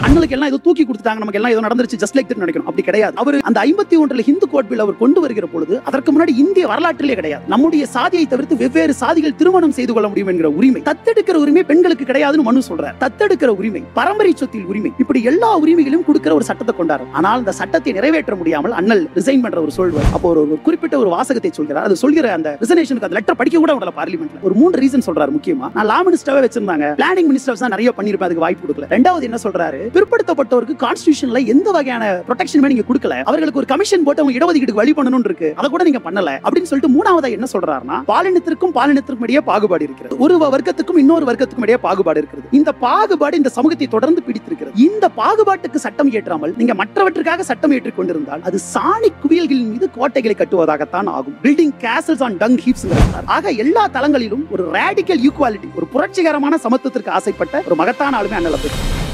அண்ணலுக்கு எல்லாம் ஏதோ தூக்கி கொடுத்துட்டாங்க, நமக்கு எல்லாம் ஏதோ நடந்துருச்சு ஜஸ்ட் லைக் தட் நினைக்கணும். அப்படி கிடையாது. அவர் அந்த 51 ஹிந்து கோட் பில் அவர் கொண்டு வருகிற பொழுது அதற்கு முன்னாடி இந்திய வரலாற்றிலே கிடையாது. நம்முடைய சாதியை தவிர்த்து வெவ்வேறு சாதிகள் திருமணம் செய்து கொள்ள முடியும் என்கிற உரிமை, தத்தெடுக்கிற உரிமை பெண்களுக்கு கிடையாதுன்னு மனு சொல்றார். தத்தெடுக்கிற உரிமை, பரம்பரை சொத்தில் உரிமை, இப்படி எல்லா உரிமைகளையும் கொடுக்கிற ஒரு சட்டத்தை கொண்டாரு. ஆனால் அந்த சட்டத்தை நிறைவேற்ற முடியாமல் அண்ணல் ரிசைன் பண்ற ஒரு சொல்வார். அப்போ ஒரு குறிப்பிட்ட ஒரு வாசகத்தை சொல்கிறார். அது சொல்கிற அந்த ரிசைனேஷனுக்கு அந்த லெட்டர் படிக்க கூட விடல பார்லிமெண்ட்ல. ஒரு 3 ரீசன் சொல்றாரு. முக்கியமா நான் லா மினிஸ்டரவே வச்சிருந்தாங்க, பிளானிங் மினிஸ்டர்ஸ் தான் நிறைய பண்ணிருப்பேன், அதுக்கு வாய்ப்பு கொடுக்கல. ரெண்டாவது என்ன சொல்றாரு, பிற்படுத்தப்பட்டவருக்கு கான்ஸ்டிடியூஷன்ல எந்த வகையான ப்ரொடெக்ஷனுமே நீங்க கொடுக்கல, அவர்களுக்கு ஒரு கமிஷன் போட்டு அவங்க இடஒதுக்கீடுக்கு வழி பண்ணணும் இருக்கு, அதை கூட நீங்க பண்ணல அப்படின்னு சொல்லிட்டு மூணாவதா என்ன சொல்றாருன்னா, பாலினத்திற்கும் இடையே பாகுபாடு இருக்கிறது, ஒரு வர்க்கத்துக்கும் இன்னொரு வர்க்கத்துக்கும் இடையே பாகுபாடு இருக்கிறது. இந்த பாகுபாடு இந்த சமூகத்தை தொடர்ந்து பிடித்திருக்கிறது. இந்த பாகுபாட்டுக்கு சட்டம் இயற்றாமல் நீங்க மற்றவற்றுக்காக சட்டம் ஏற்றிக் கொண்டிருந்தால் அது சாணி குவியல்களின் மீது கோட்டைகளை கட்டுவதாகத்தான் ஆகும். Building castles on dung heaps. ஆக எல்லா தளங்களிலும் ஒரு ராடிக்கல் ஈக்குவாலிட்டி, ஒரு புரட்சிகரமான சமத்துவத்திற்கு ஆசைப்பட்ட ஒரு மகத்தான ஆளுமை அண்ணல்.